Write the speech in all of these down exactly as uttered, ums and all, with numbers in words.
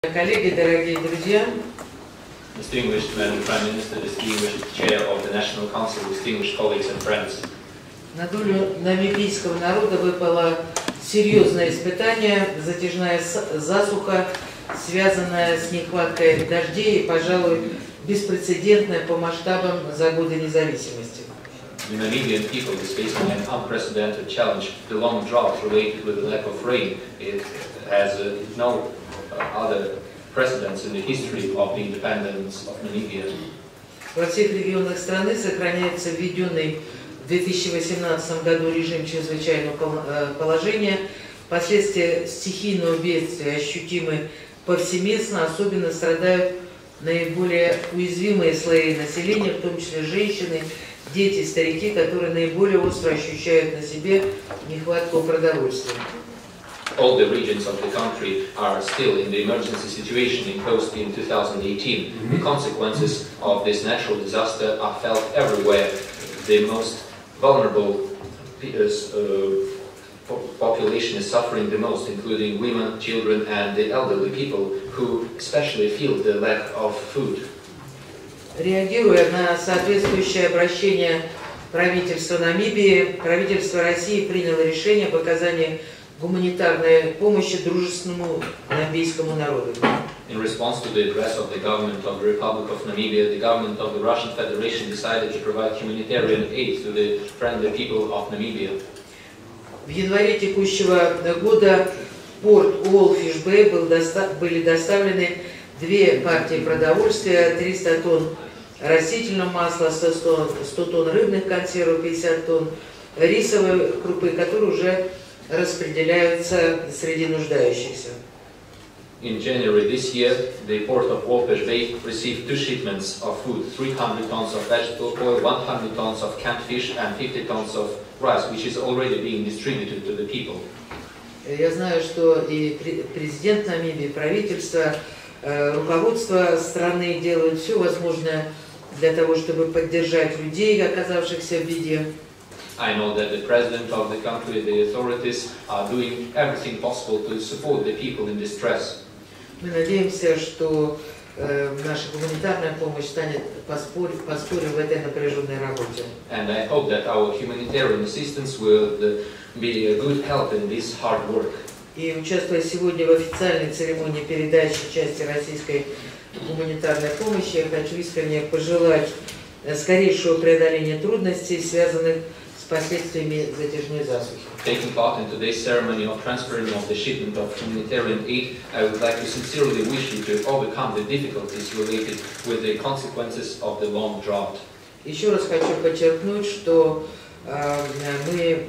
Коллеги, дорогие друзья, Distinguished Madam Prime Minister, distinguished Chair of the National Council, distinguished colleagues and friends. на долю намибийского народа выпало серьезное испытание, затяжная засуха, связанная с нехваткой дождей и, пожалуй, беспрецедентная по масштабам за годы независимости. The Namibian people is facing an unprecedented challenge. The long drought related with the lack of rain. It has uh, no uh, other precedents in the history of the independence of Namibia. Во всех регионах страны сохраняется введенный в две тысячи восемнадцатом году режим чрезвычайного положения. Последствия стихийного бедствия ощутимы повсеместно, особенно страдают наиболее уязвимые слои населения, в том числе женщины, дети, старики, которые наиболее остро ощущают на себе нехватку продовольствия. All the regions of the country are still in the emergency situation imposed in two thousand eighteen. The consequences of this natural disaster are felt everywhere. The most vulnerable uh, population is suffering the most, including women, children and the elderly people, who especially feel the lack of food. Реагируя на соответствующее обращение правительства Намибии, правительство России приняло решение об оказании гуманитарной помощи дружественному намибийскому народу. In response to the address of the government of the Republic of Namibia, the government of the Russian Federation decided to provide humanitarian aid to the friendly people of Namibia. В январе текущего года в порт Уолфиш-Бэй были доставлены две партии продовольствия, триста тонн растительного масла, сто тонн рыбных консервов, пятьдесят тонн рисовой крупы, которые уже распределяются среди нуждающихся. In January this year, the port of Walfish Bay received two shipments of food, three hundred tons of vegetable oil, one hundred tons of canned fish and fifty tons of rice, which is already being distributed to the people. Я знаю, что и президент Намибии, правительство, руководство страны делают все возможное для того, чтобы поддержать людей, оказавшихся в беде. I know that the president of the country, the authorities, are doing everything possible to support the people in distress. Мы надеемся, что э, наша гуманитарная помощь станет подспорьем в этой напряженной работе. And I hope that our humanitarian assistance will be a good help in this hard work. И участвуя сегодня в официальной церемонии передачи части российской гуманитарной помощи, я хочу искренне пожелать скорейшего преодоления трудностей, связанных с последствиями затяжной засухи. Taking part in today's ceremony of transferring of the shipment of humanitarian aid, I would like to sincerely wish you to overcome the difficulties related with the consequences of the long drought. Еще раз хочу подчеркнуть, что э, мы э,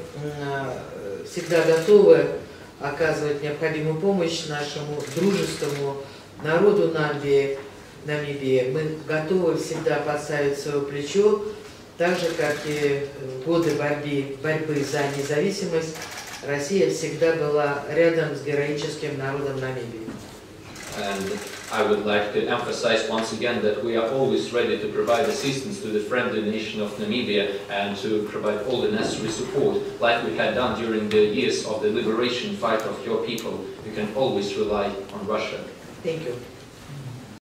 всегда готовы оказывать необходимую помощь нашему дружественному народу Намибии. Намибии. Мы готовы всегда подставить свое плечо, так же, как и в годы борьбы, борьбы за независимость, Россия всегда была рядом с героическим народом Намибии. And I would like to emphasize once again that we are always ready to provide assistance to the friendly nation of Namibia and to provide all the necessary support, like we had done during the years of the liberation fight of your people. You can always rely on Russia. Thank you.